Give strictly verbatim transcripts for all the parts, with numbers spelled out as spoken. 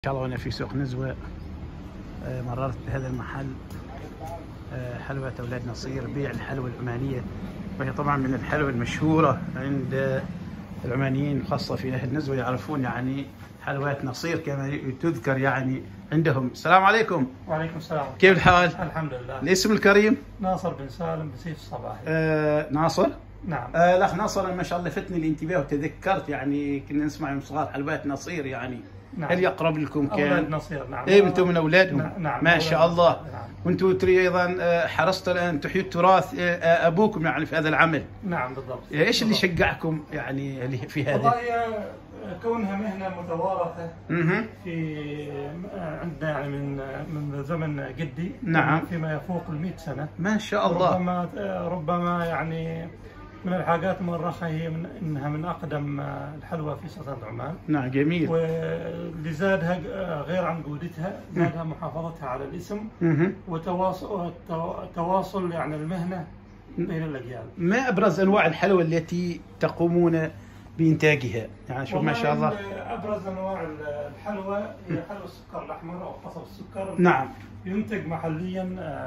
إن شاء الله وأنا في سوق نزوة مررت بهذا المحل حلوى أولاد نصير، بيع الحلوى العمانية، وهي طبعا من الحلوى المشهورة عند العمانيين، خاصة في أهل نزوة يعرفون يعني حلويات نصير كما تذكر يعني عندهم. السلام عليكم. وعليكم السلام. كيف الحال؟ الحمد لله. الاسم الكريم؟ ناصر بن سالم بسيف الصباحي. آه ناصر؟ نعم. آه الأخ ناصر، أنا ما شاء الله لفتني الانتباه وتذكرت يعني كنا نسمع من صغار حلويات نصير يعني. نعم. هل يقرب لكم كان؟ أولاد نصير. نعم. إيه أنتم من أولادهم؟ نعم. ما شاء الله. نعم. وأنتم أيضا حرصت الآن تحيوا التراث أبوكم يعني في هذا العمل. نعم بالضبط. إيش اللي بالضبط. شجعكم يعني في هذا؟ والله كونها مهنة متوارثة اها في عندنا يعني من من زمن جدي. نعم. فيما يفوق المئة سنة. ما شاء الله. ربما ربما يعني من الحاجات المؤرخة هي من انها من اقدم الحلوى في سلطنة عمان. نعم جميل. واللي زادها غير عن جودتها زادها محافظتها على الاسم وتواصل تواصل يعني المهنة بين الاجيال. ما ابرز انواع الحلوى التي تقومون بانتاجها؟ يعني شوف ما شاء الله. ابرز انواع الحلوى هي حلوى السكر الاحمر او قصب السكر. نعم. ينتج محليا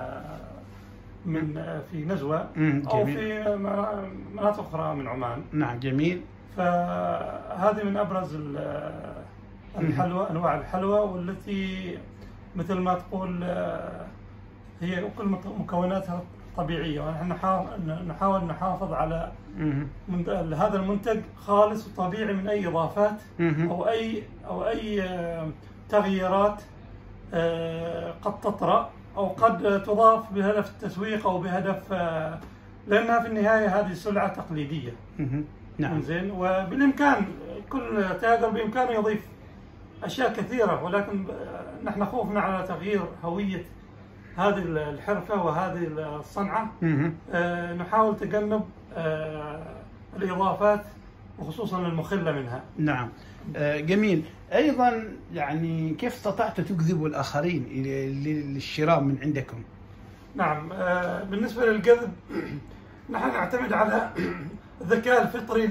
من في نزوة أو في مناطق أخرى من عمان. نعم جميل. فهذه من أبرز الحلوى، أنواع الحلوى، والتي مثل ما تقول هي كل مكوناتها طبيعية، ونحن نحاول نحافظ على هذا المنتج خالص وطبيعي من أي إضافات أو أي أو أي تغييرات قد تطرأ أو قد تضاف بهدف التسويق أو بهدف، لأنها في النهاية هذه سلعة تقليدية. نعم. زين، وبالإمكان كل تاجر بإمكانه يضيف أشياء كثيرة، ولكن نحن خوفنا على تغيير هوية هذه الحرفة وهذه الصنعة. نحاول تجنب الإضافات وخصوصا المخلة منها. نعم جميل. أيضا يعني كيف استطعتوا تجذبوا الآخرين للشراء من عندكم؟ نعم بالنسبة للجذب نحن نعتمد على الذكاء الفطري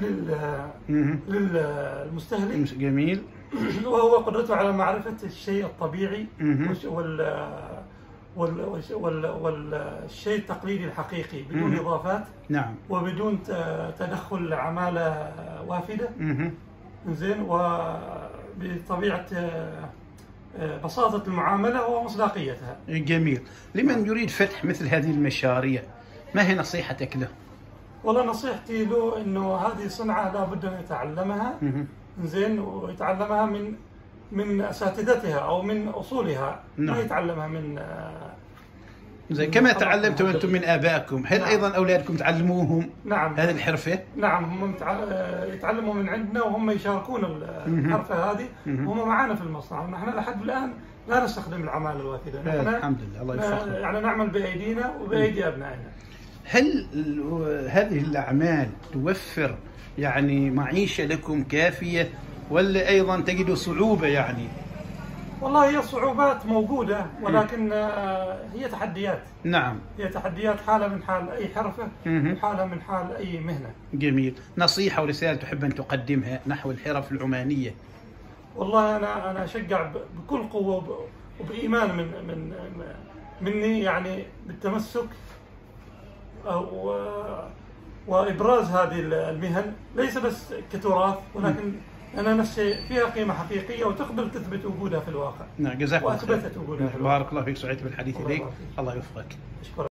للمستهلك. جميل. وهو قدرته على معرفة الشيء الطبيعي وال والشيء التقليدي الحقيقي بدون إضافات. نعم. وبدون تدخل عمالة وافدة. زين، وبطبيعة بساطة المعاملة ومصداقيتها. جميل. لمن يريد فتح مثل هذه المشاريع ما هي نصيحتك له؟ والله نصيحتي له انه هذه صنعة لا بد ان يتعلمها. زين، ويتعلمها من من اساتذتها او من اصولها. نعم. ما يتعلمها من زي كما تعلمتم انتم من ابائكم، هل نعم. ايضا اولادكم تعلموهم نعم هذه الحرفه؟ نعم، هم يتعلموا من عندنا وهم يشاركون الحرفه هذه وهم معنا في المصنع، ونحن لحد الان لا نستخدم العماله الوافده. نحن الحمد لله الله يوفقكم. يعني نعمل بايدينا وبايدي ابنائنا. هل هذه الاعمال توفر يعني معيشه لكم كافيه ولا ايضا تجدوا صعوبه يعني؟ والله هي صعوبات موجودة، ولكن هي تحديات. نعم. هي تحديات، حالة من حال أي حرفة وحالة من حال أي مهنة. جميل. نصيحة ورسالة تحب أن تقدمها نحو الحرف العمانية؟ والله أنا أنا أشجع بكل قوة وبإيمان من من مني يعني بالتمسك و وإبراز هذه المهن، ليس بس كتراث، ولكن أنا نفسي فيها قيمة حقيقية وتقبل تثبت وجودها في الواقع. نعم جزاك الله خير. وأثبتت وجودها في الواقع. بارك الله فيك، سعدت بالحديث إليك. الله يوفقك.